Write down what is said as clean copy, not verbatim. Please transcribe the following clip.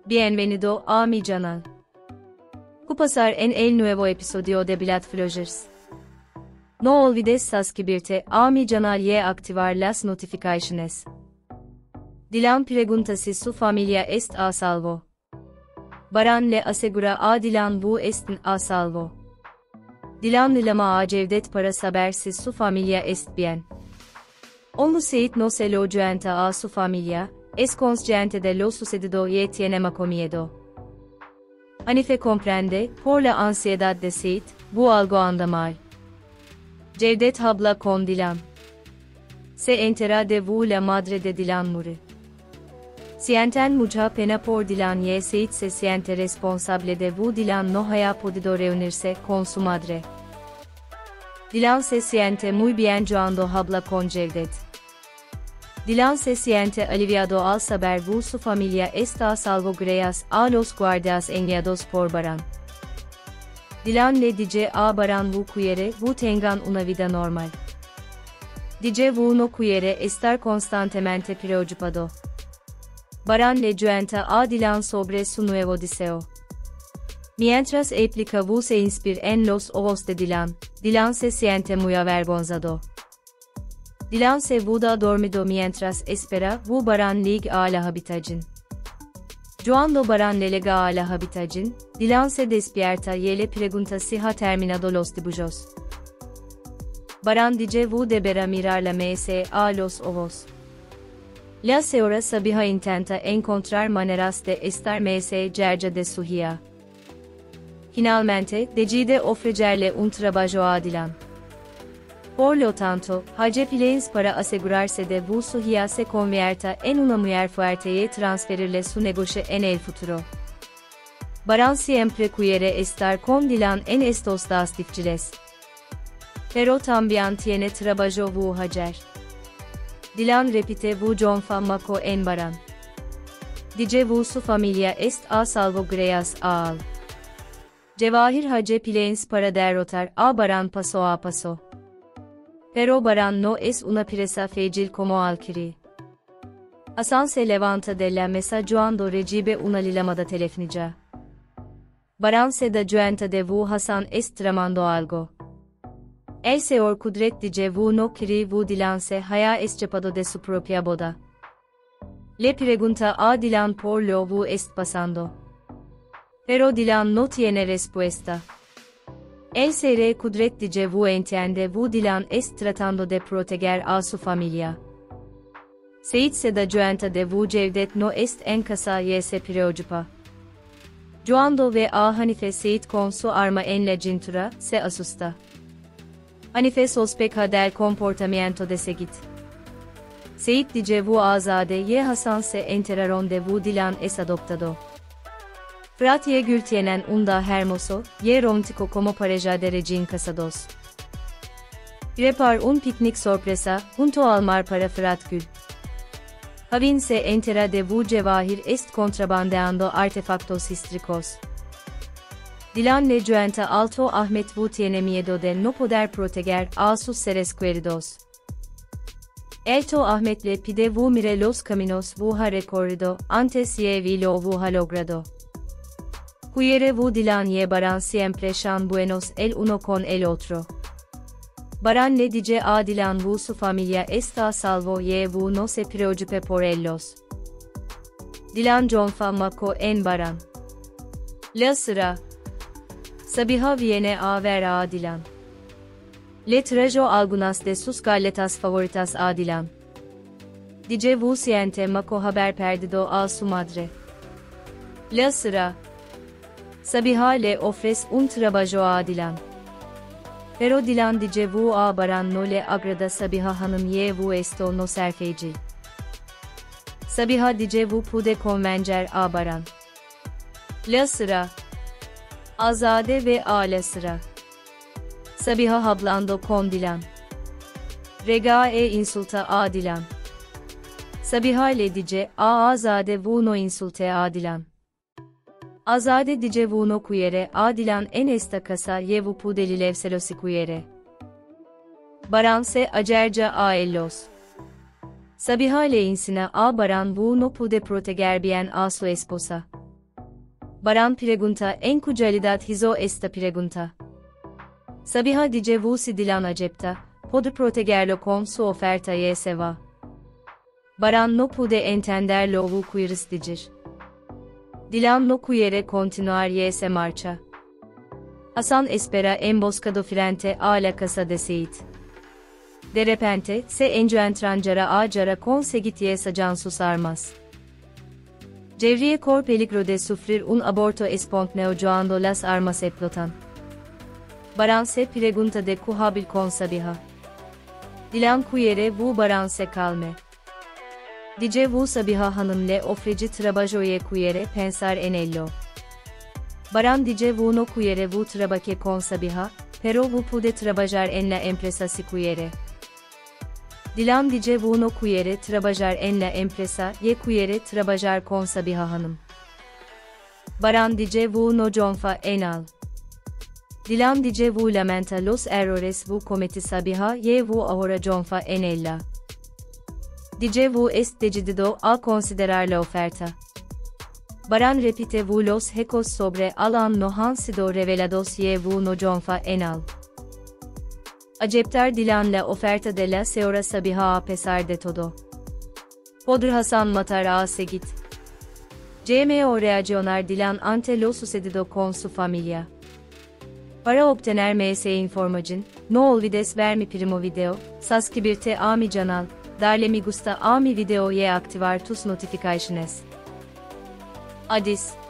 Bienvenido a mi canal. Pasar en el nuevo episodio de Bloodflowers. No olvides suscribirte a mi canal y activar las notificaciones. Dylan pregunta si su familia est a salvo. Baran le asegura a Dylan bu estin a salvo. Dylan le llama a Cevdet para saber si su familia est bien. Onu Seyit no se lo cuenta a su familia, es consciente de lo sucedido y tiene mucho miedo. Hanife comprende, por la ansiedad de Seyit, bu algo anda mal. Cevdet habla con Dylan. Se entera de bu la madre de Dylan muri. Sienten mucha pena por Dylan y Seyit se siente responsable de bu Dylan no haya podido reunirse con su madre. Dylan se siente muy bien cuando habla con Cevdet. Dylan se siente aliviado al saber bu su familia está salvo gracias a los guardias enviados por Baran. Dylan le dice a Baran bu quiere bu tengan una vida normal. Dice bu no quiere estar constantemente preocupado. Baran le cuenta a Dylan sobre su nuevo deseo. Mientras explica bu se inspira en los ojos de Dylan, Dylan se siente muy avergonzado. Dylan se vuda dormido mientras espera bu Baran lig a la habitación. Cuando Baran le llega a la habitación, Dylan se despierta y le pregunta si ha terminado los dibujos. Baran dice bu deberá mirar la mesa a los ojos. La señora Sabiha intenta encontrar maneras de estar mesa cerca de su hija. Finalmente, decide ofrecerle un trabajo a Dylan. Por lo tanto, hace planes para asegurarse de bu su hija se convierta en una mujer fuerte y transferirle su negocio en el futuro. Baran siempre quiere estar con Dylan en estos dos difíciles. Pero también tiene trabajo bu hacer. Dylan repite bu confa mako en Baran. Dice bu su familia est a salvo gracias a al. Cevahir hace planes para derrotar a Baran paso a paso. Pero Baran no es una presa fácil como al cree. Hasan se levanta de la mesa cuando recibe una llamada telefónica. Baran se da cuenta de bu Hasan est tramando algo. El señor Kudret dice bu no cree bu Dylan se haya escapado de su propia boda. Le pregunta a Dylan por lo bu est pasando. Pero Dylan no tiene respuesta. El señor Kudret dice bu entiende bu Dylan est tratando de proteger a su familia. Seyit se da cuenta de bu Cevdet no est en casa y se preocupa. Cuando ve a Hanife Seyit con su arma en la cintura, se asusta. Hanife sospecha del comportamiento de Seyit. Seyit dice bu Azade y Hasan se enteraron de bu Dylan es adoptado. Fırat y Gül tienen un da hermoso, y romántico como pareja de recién casados. Prepar un picnic sorpresa, junto al mar para Fırat Gül. Havin se entera de bu Cevahir est contrabandeando artefactos históricos. Dylan le cuenta alto Ahmet bu tiene miedo de no poder proteger a sus seres queridos. Elto Ahmet le pide bu mire los caminos bu ha recorrido, antes y vi lo bu ha logrado. Quiere bu Dylan y Baran siempre son buenos el uno con el otro. Baran le dice a Dylan bu su familia está salvo y bu no se preocupe por ellos. Dylan confa mako en Baran. La sıra. Sabiha viene a ver a Dylan. Le trajo algunas de sus galletas favoritas a Dylan. Dice bu siente mako haber perdido a su madre. La sıra. Sabiha le ofrece un trabajo a Dylan. Pero Dylan dice bu a Baran no le agrada Sabiha hanım y bu esto no ser fácil. Sabiha dice bu puede convencer a Baran. La sıra. Azade ve a la sıra. Sabiha hablando con Dylan. Rega e insulta a Dylan. Sabiha le dice a Azade bu no insulte a Dylan. Azade dice bu no quiere a Dylan en esta casa y bu puede levselo si quiere. Baran se acerca a ellos. Sabiha le insina a Baran bu no puede proteger bien a su esposa. Baran pregunta en cualidad hizo esta pregunta. Sabiha dice vusi Dilan acepta, puede protegerlo con su oferta y se va. Baran no pude entender lo que quieres decir. Dilan no quiere continuar y se marcha. Hasan espera emboscado frente a la casa de Seyit. De repente, se encuentra a Jara con Segit y Sacan sus armas. Cevriye cor peligro de sufrir un aborto espontáneo cuando las armas explotan. Baran se pregunta de qué con Sabiha. Dilan quiere bu Baran se calme. Dice bu Sabiha hanım le ofreci trabajoye quiere pensar en ello. Baran dice bu no quiere bu trabaje con Sabiha, pero bu pude trabajar en la empresa si quiere. Dilan dice bu no quiere trabajar en la empresa y quiere trabajar con Sabiha hanım. Baran dice bu no confa en al. Dilan dice bu lamenta los errores bu cometi Sabiha y bu ahora confa en ella. Dice bu es decidido a considerar la oferta. Baran repite bu los hecos sobre alan no han sido revelados y bu no confa en al. Aceptar Dilan la oferta de la señora Sabiha a pesar de todo. Podr Hasan matar a Segit. CMO reaccionar Dilan ante lo sucedido con su familia. Para obtener más información, no olvides ver mi primo video, suscribirte a mi canal, darle me gusta a mi video y activar tus notificaciones. Adis.